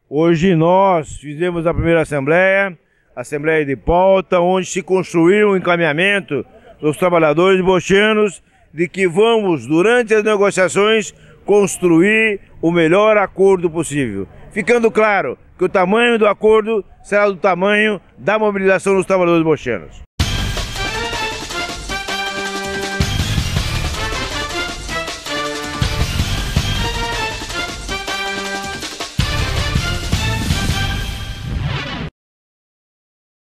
Hoje nós fizemos a primeira assembleia de pauta, onde se construiu um encaminhamento dos trabalhadores bochianos de que vamos, durante as negociações, construir o melhor acordo possível. Ficando claro que o tamanho do acordo será do tamanho da mobilização dos trabalhadores bochianos.